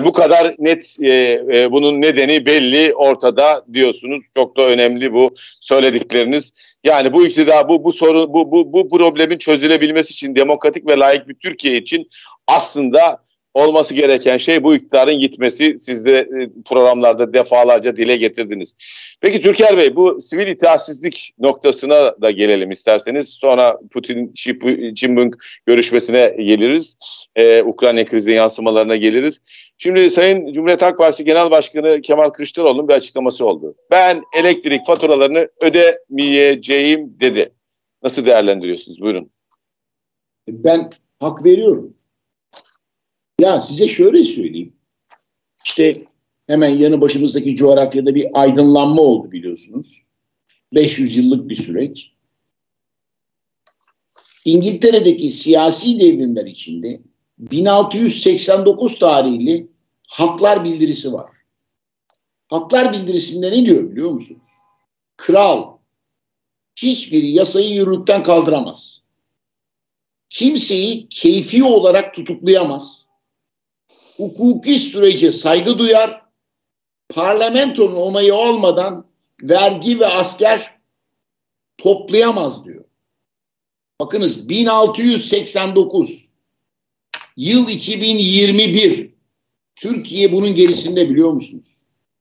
bu kadar net bunun nedeni belli ortada diyorsunuz. Çok da önemli bu söyledikleriniz. Yani bu iktidar bu sorun bu problemin çözülebilmesi için demokratik ve layık bir Türkiye için aslında olması gereken şey bu iktidarın gitmesi. Siz de programlarda defalarca dile getirdiniz. Peki Türker Bey, bu sivil itaatsizlik noktasına da gelelim isterseniz. Sonra Putin-Jinping görüşmesine geliriz. Ukrayna krizi yansımalarına geliriz. Şimdi Sayın Cumhuriyet Halk Partisi Genel Başkanı Kemal Kılıçdaroğlu'nun bir açıklaması oldu. Ben elektrik faturalarını ödemeyeceğim dedi. Nasıl değerlendiriyorsunuz? Buyurun. Ben hak veriyorum. Ya size şöyle söyleyeyim. İşte hemen yanı başımızdaki coğrafyada bir aydınlanma oldu biliyorsunuz. 500 yıllık bir süreç. İngiltere'deki siyasi devrimler içinde 1689 tarihli Haklar Bildirisi var. Haklar Bildirisi'nde ne diyor biliyor musunuz? Kral hiçbir yasayı yürürlükten kaldıramaz. Kimseyi keyfi olarak tutuklayamaz. Hukuki sürece saygı duyar. Parlamentonun onayı olmadan vergi ve asker toplayamaz diyor. Bakınız 1689, yıl 2021. Türkiye bunun gerisinde biliyor musunuz?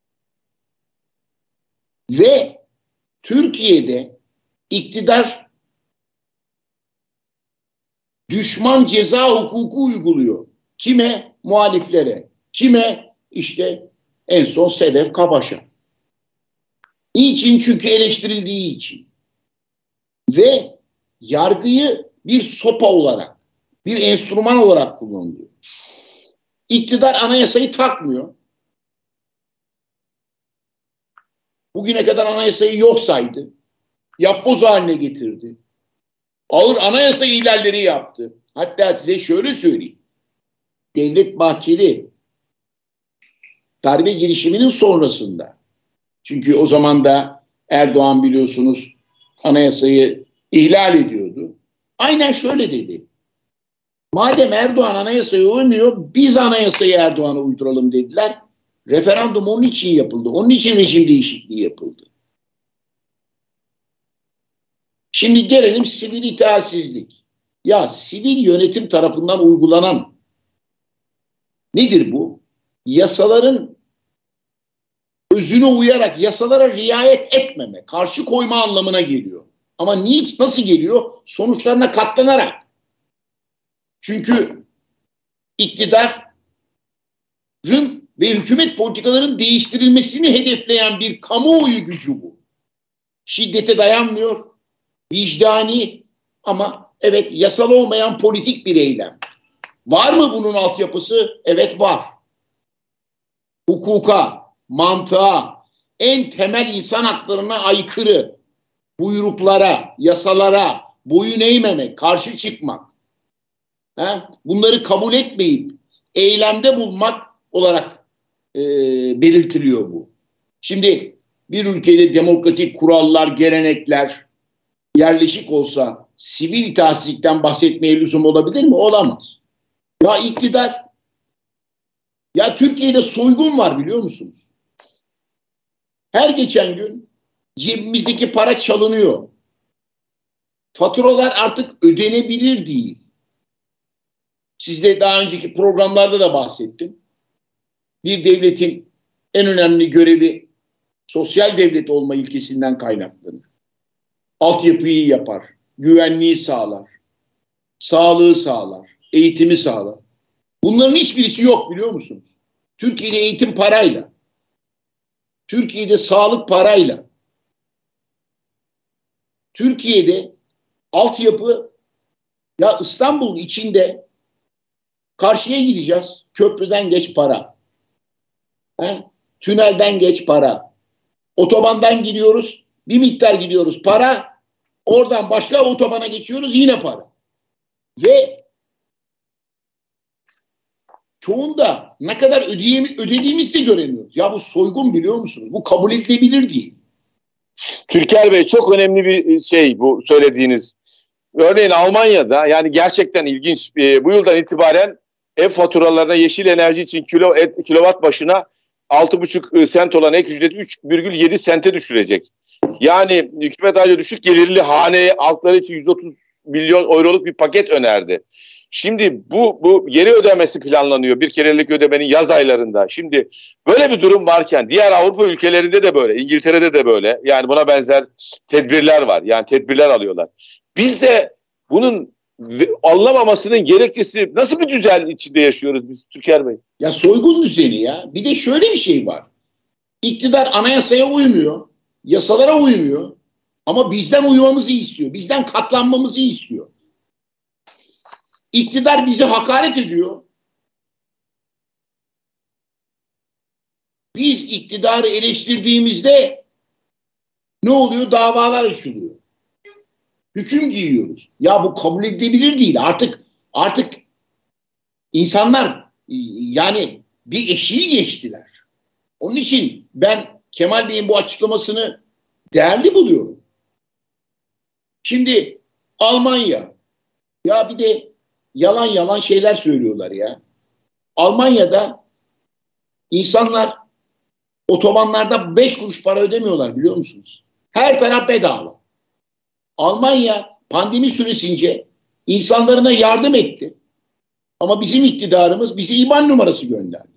Ve Türkiye'de iktidar düşman ceza hukuku uyguluyor. Kime? Muhaliflere. Kime? İşte en son Sedef Kabaş'a. Niçin? Çünkü eleştirildiği için. Ve yargıyı bir sopa olarak, bir enstrüman olarak kullanılıyor. İktidar anayasayı takmıyor. Bugüne kadar anayasayı yok saydı. Yapboz haline getirdi. Ağır anayasa ihlalleri yaptı. Hatta size şöyle söyleyeyim. Devlet Bahçeli darbe girişiminin sonrasında, çünkü o zaman da Erdoğan biliyorsunuz anayasayı ihlal ediyordu. Aynen şöyle dedi. Madem Erdoğan anayasaya uymuyor, biz anayasayı Erdoğan'a uyduralım dediler. Referandum onun için yapıldı. Onun için rejim değişikliği yapıldı. Şimdi gelelim sivil itaatsizlik. Ya sivil yönetim tarafından uygulanan nedir bu? Yasaların özüne uyarak yasalara riayet etmeme, karşı koyma anlamına geliyor. Ama nasıl geliyor? Sonuçlarına katlanarak. Çünkü iktidarın ve hükümet politikalarının değiştirilmesini hedefleyen bir kamuoyu gücü bu. Şiddete dayanmıyor, vicdani ama evet yasal olmayan politik bir eylem. Var mı bunun altyapısı? Evet var. Hukuka, mantığa, en temel insan haklarına aykırı buyruklara, yasalara boyun eğmemek, karşı çıkmak. Bunları kabul etmeyip eylemde bulunmak olarak belirtiliyor bu. Şimdi bir ülkede demokratik kurallar, gelenekler yerleşik olsa sivil itaatsizlikten bahsetmeye lüzum olabilir mi? Olamaz. Ya iktidar, ya Türkiye'de soygun var biliyor musunuz? Her geçen gün cebimizdeki para çalınıyor. Faturalar artık ödenebilir değil. Sizde daha önceki programlarda da bahsettim. Bir devletin en önemli görevi sosyal devlet olma ilkesinden kaynaklanır. Altyapıyı yapar, güvenliği sağlar, sağlığı sağlar, eğitimi sağlar. Bunların hiçbirisi yok biliyor musunuz? Türkiye'de eğitim parayla, Türkiye'de sağlık parayla, Türkiye'de altyapı, ya İstanbul'un içinde karşıya gideceğiz, köprüden geç para, tünelden geç para, otobandan gidiyoruz, bir miktar gidiyoruz para, oradan başka otobana geçiyoruz yine para. Ve çoğunda ne kadar ödediğimizi de göremiyoruz. Ya bu soygun biliyor musunuz? Bu kabul edilebilir değil. Türker Bey, çok önemli bir şey bu söylediğiniz. Örneğin Almanya'da, yani gerçekten ilginç, bu yıldan itibaren ev faturalarına yeşil enerji için kilowatt başına 6,5 sent olan ek ücreti 3,7 sente düşürecek. Yani hükümet ayrıca düşük gelirli hane halkları için 130 milyon euroluk bir paket önerdi. Şimdi bu geri ödemesi planlanıyor, bir kerelik ödemenin yaz aylarında. Şimdi böyle bir durum varken diğer Avrupa ülkelerinde de böyle, İngiltere'de de böyle. Yani buna benzer tedbirler var. Yani tedbirler alıyorlar. Biz de bunun anlamamasının gerekçesi, nasıl bir düzen içinde yaşıyoruz biz Türker Bey? Ya soygun düzeni ya. Bir de şöyle bir şey var. İktidar anayasaya uymuyor, yasalara uymuyor ama bizden uymamızı istiyor. Bizden katlanmamızı istiyor. İktidar bizi hakaret ediyor. Biz iktidarı eleştirdiğimizde ne oluyor? Davalar açılıyor. Hüküm giyiyoruz. Ya bu kabul edilebilir değil. Artık insanlar yani bir eşiği geçtiler. Onun için ben Kemal Bey'in bu açıklamasını değerli buluyorum. Şimdi Almanya, ya bir de yalan şeyler söylüyorlar ya. Almanya'da insanlar otobanlarda 5 kuruş para ödemiyorlar, biliyor musunuz? Her taraf bedava. Almanya pandemi süresince insanlarına yardım etti. Ama bizim iktidarımız bize IBAN numarası gönderdi.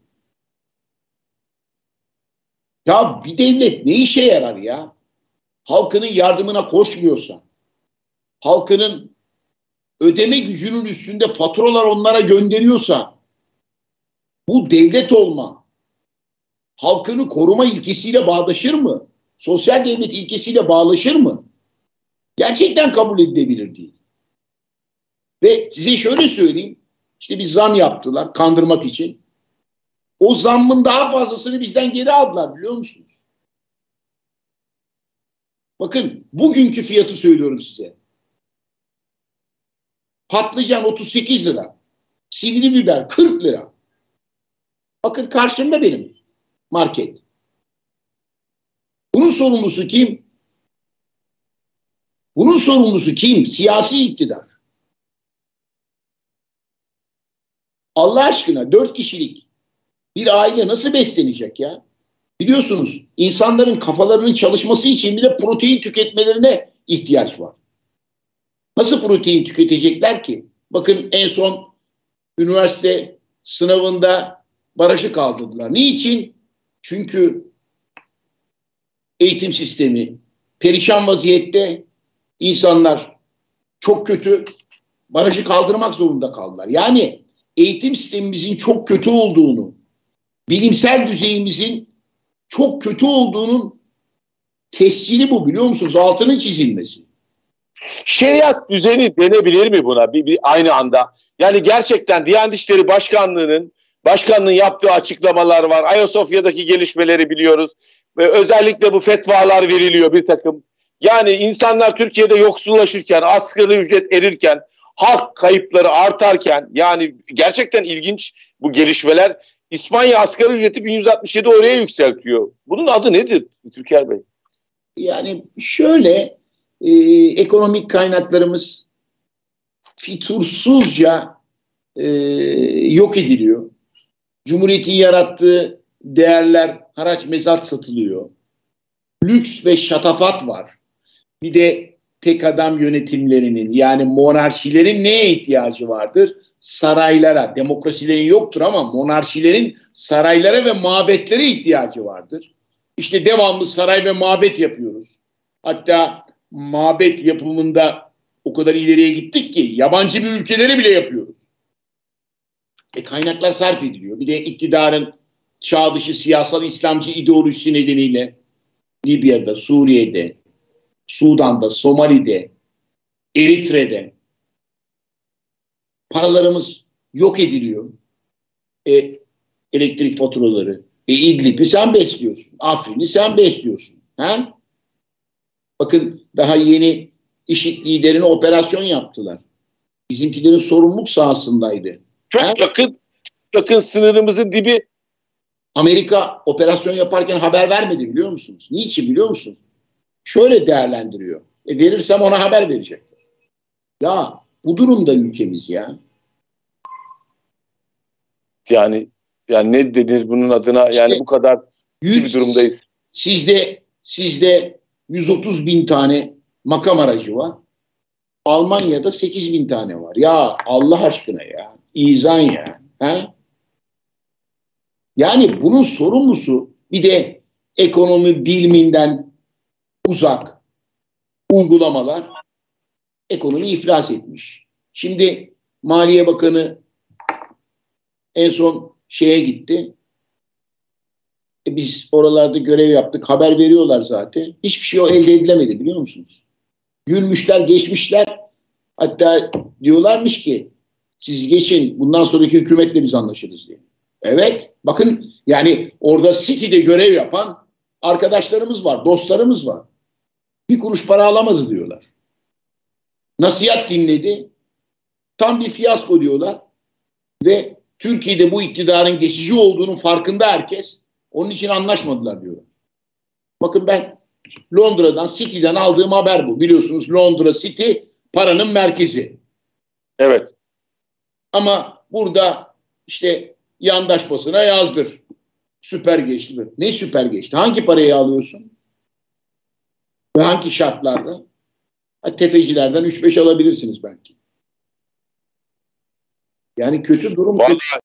Ya bir devlet ne işe yarar ya? Halkının yardımına koşmuyorsa, halkının ödeme gücünün üstünde faturalar onlara gönderiyorsa, bu devlet olma, halkını koruma ilkesiyle bağdaşır mı? Sosyal devlet ilkesiyle bağdaşır mı? Gerçekten kabul edilebilir değil. Ve size şöyle söyleyeyim, işte bir zam yaptılar kandırmak için. O zammın daha fazlasını bizden geri aldılar, biliyor musunuz? Bakın bugünkü fiyatı söylüyorum size. Patlıcan 38 lira. Sivri biber 40 lira. Bakın karşımda benim market. Bunun sorumlusu kim? Bunun sorumlusu kim? Siyasi iktidar. Allah aşkına 4 kişilik bir aile nasıl beslenecek ya? Biliyorsunuz insanların kafalarının çalışması için bile protein tüketmelerine ihtiyaç var. Nasıl protein tüketecekler ki? Bakın en son üniversite sınavında barajı kaldırdılar. Niçin? Çünkü eğitim sistemi perişan vaziyette, insanlar çok kötü, barajı kaldırmak zorunda kaldılar. Yani eğitim sistemimizin çok kötü olduğunu, bilimsel düzeyimizin çok kötü olduğunun tescili bu, biliyor musunuz? Altının çizilmesi. Şeriat düzeni denebilir mi buna bir aynı anda? Yani gerçekten Diyanet İşleri Başkanlığı'nın yaptığı açıklamalar var. Ayasofya'daki gelişmeleri biliyoruz. Ve özellikle bu fetvalar veriliyor bir takım. Yani insanlar Türkiye'de yoksullaşırken, asgari ücret erirken, halk kayıpları artarken, yani gerçekten ilginç bu gelişmeler. İspanya asgari ücreti 1167 oraya yükseltiyor. Bunun adı nedir Türker Bey? Yani şöyle, ekonomik kaynaklarımız fitursuzca yok ediliyor. Cumhuriyetin yarattığı değerler haraç mezat satılıyor. Lüks ve şatafat var. Bir de tek adam yönetimlerinin, yani monarşilerin neye ihtiyacı vardır? Saraylara. Demokrasilerin yoktur ama monarşilerin saraylara ve mabetlere ihtiyacı vardır. İşte devamlı saray ve mabet yapıyoruz. Hatta mabet yapımında o kadar ileriye gittik ki yabancı bir ülkelere bile yapıyoruz. Kaynaklar sarf ediliyor. Bir de iktidarın çağ dışı siyasal İslamcı ideolojisi nedeniyle Libya'da, Suriye'de, Sudan'da, Somali'de, Eritre'de paralarımız yok ediliyor. Elektrik faturaları. İdlib'i sen besliyorsun. Afrin'i sen besliyorsun. Ha? Bakın daha yeni IŞİD liderine operasyon yaptılar. Bizimkilerin sorumluluk sahasındaydı. Çok yakın sınırımızın dibi. Amerika operasyon yaparken haber vermedi, biliyor musunuz? Niçin biliyor musunuz? Şöyle değerlendiriyor. Verirsem ona haber verecekler. Ya bu durumda ülkemiz ya. Yani ne denir bunun adına? İşte Yani bu kadar bir durumdayız. Sizde 130 bin tane makam aracı var. Almanya'da 8 bin tane var. Ya Allah aşkına ya. İzan ya. He? Yani bunun sorumlusu bir de ekonomi biliminden uzak uygulamalar, ekonomi iflas etmiş. Şimdi Maliye Bakanı en son şeye gitti. Biz oralarda görev yaptık. Haber veriyorlar zaten. Hiçbir şey o elde edilemedi, biliyor musunuz? Gülmüşler, geçmişler. Hatta diyorlarmış ki siz geçin, bundan sonraki hükümetle biz anlaşırız diye. Evet. Bakın, yani orada City'de görev yapan arkadaşlarımız var, dostlarımız var. Bir kuruş para alamadı diyorlar. Nasihat dinledi. Tam bir fiyasko diyorlar. Ve Türkiye'de bu iktidarın geçici olduğunun farkında herkes. Onun için anlaşmadılar diyorlar. Bakın, ben Londra'dan, City'den aldığım haber bu. Biliyorsunuz Londra City paranın merkezi. Evet. Ama burada işte yandaş basına yazdır. Süper geçti. Ne süper geçti? Hangi parayı alıyorsun? Ve hangi şartlarda? Tefecilerden 3-5 alabilirsiniz belki. Yani kötü durum. Vallahi